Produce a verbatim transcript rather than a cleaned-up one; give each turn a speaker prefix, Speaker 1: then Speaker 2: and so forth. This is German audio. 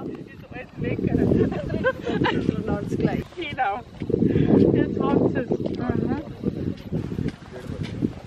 Speaker 1: ist alles lecker. Also ganz gleich. Genau. Jetzt habt ihr es.